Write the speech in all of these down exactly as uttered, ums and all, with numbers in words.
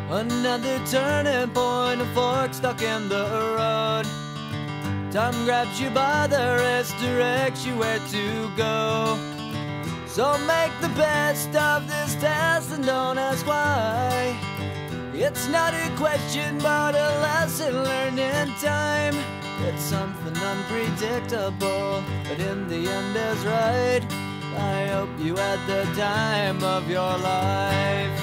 Another turning point, a fork stuck in the road. Time grabs you by the wrist, directs you where to go. So make the best of this test and don't ask why. It's not a question but a lesson learned in time. It's something unpredictable, but in the end is right. I hope you had the time of your life.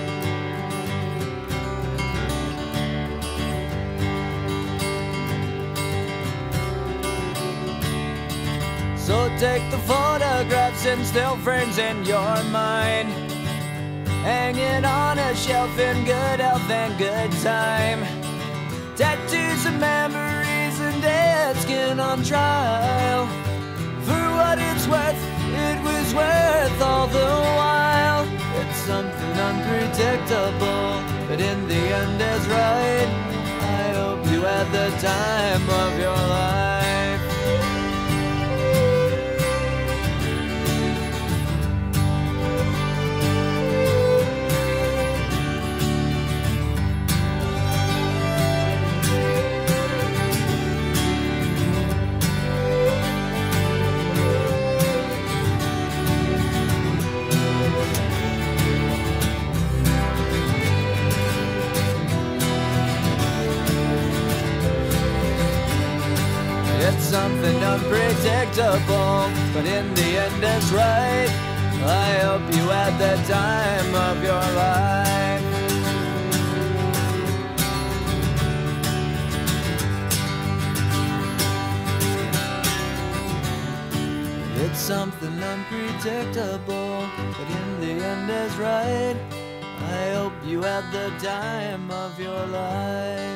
So take the photographs and still frames in your mind, hanging on a shelf in good health and good time. Tattoos of memories and dead skin on trial. For what it's worth, it was worth all the while. It's something unpredictable, but in the end is right. I hope you had the time of your life. It's something unpredictable, but in the end it's right. I hope you had the time of your life. It's something unpredictable, but in the end is right. I hope you had the time of your life.